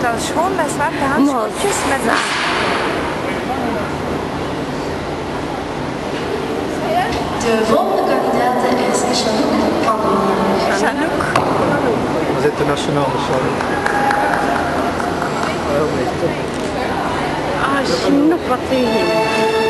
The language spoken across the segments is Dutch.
dat is gewoon met zwarte handschoentjes met... De volgende kandidaat is Chanouk van Chanouk. Dat is internationaal, sorry. Ah, Chanouk, wat tegen.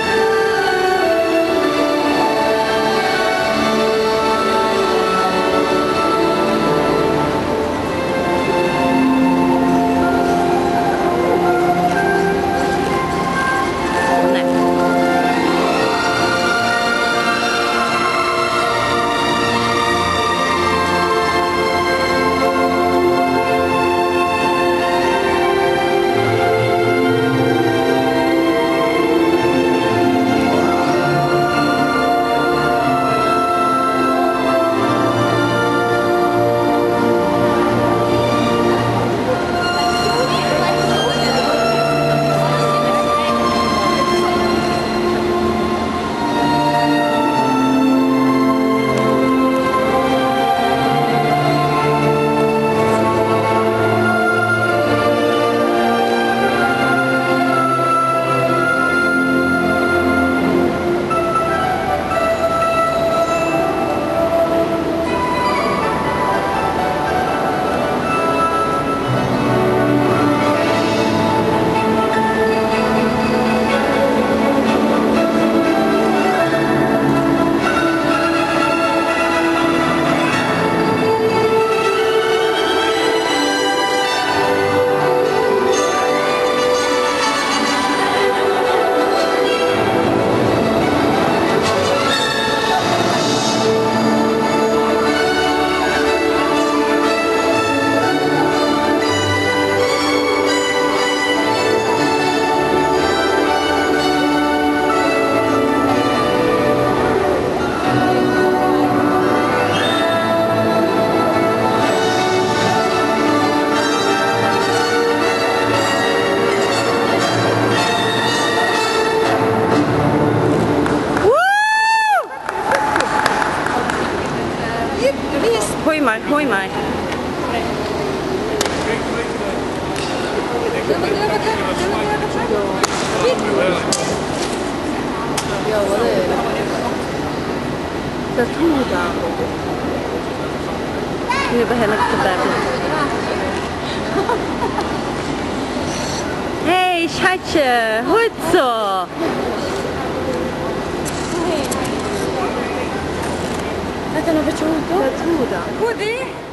Gooi maar. Dat moet dan. Nu begin ik te bellen. Hey schatje, goed zo. Gaat er een beetje goed op? Dat moet dan. Goed hè?